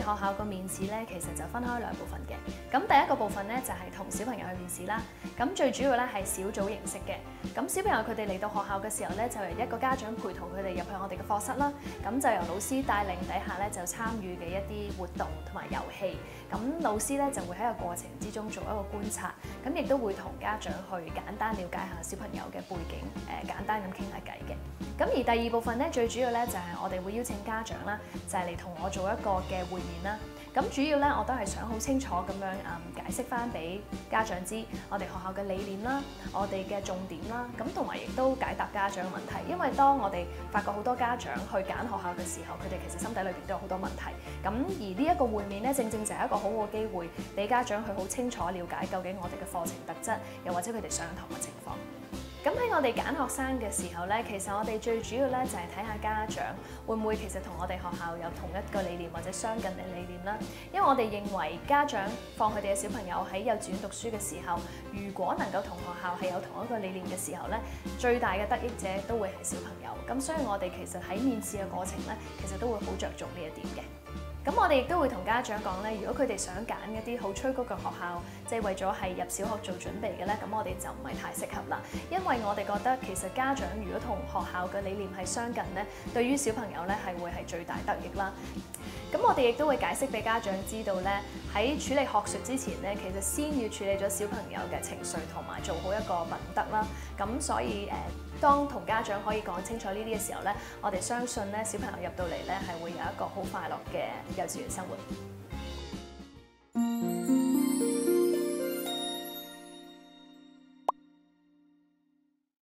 學校個面試咧，其實就分開兩部分嘅。咁第一個部分咧就係同小朋友去面試啦。咁最主要咧係小組形式嘅。咁小朋友佢哋嚟到學校嘅時候咧，就由一個家長陪同佢哋入去我哋嘅課室啦。咁就由老師帶領底下咧就參與嘅一啲活動同埋遊戲。咁老師咧就會喺個過程之中做一個觀察，咁亦都會同家長去簡單了解下小朋友嘅背景，簡單咁傾下偈嘅。咁而第二部分咧，最主要咧就係我哋會邀請家長啦，就係嚟同我做一個嘅會面啦。咁主要咧我都係想好清楚咁樣解釋翻俾家長知我哋學校嘅理念啦，我哋嘅重點啦，咁同埋亦都解答家長嘅問題。因為當我哋發覺好多家長去揀學校嘅時候，佢哋其實心底裏邊都有好多問題。咁而呢一個會面咧，正正就係一個好好嘅機會，俾家長去好清楚了解究竟我哋嘅課程特質，又或者佢哋上堂嘅情況。咁喺我哋揀學生嘅時候咧，其實我哋最主要咧就係睇下家長會唔會其實同我哋學校有同一個理念或者相近嘅理念啦。因為我哋認為家長放佢哋嘅小朋友喺幼稚園讀書嘅時候，如果能夠同學校係有同一個理念嘅時候咧，最大嘅得益者都會係小朋友。咁所以我哋其實喺面試嘅過程咧，其實都會好着重呢一點嘅。咁我哋亦都會同家長講咧，如果佢哋想揀一啲好催谷嘅學校，即係為咗係入小學做準備嘅咧，咁我哋就唔係太適合啦。因為我哋覺得其實家長如果同學校嘅理念係相近咧，對於小朋友咧係會係最大得益啦。咁我哋亦都會解釋俾家長知道咧，喺處理學術之前咧，其實先要處理咗小朋友嘅情緒同埋做好一個品德啦。咁所以當同家長可以講清楚呢啲嘅時候咧，我哋相信咧小朋友入到嚟咧係會有一個好快樂嘅幼稚園生活。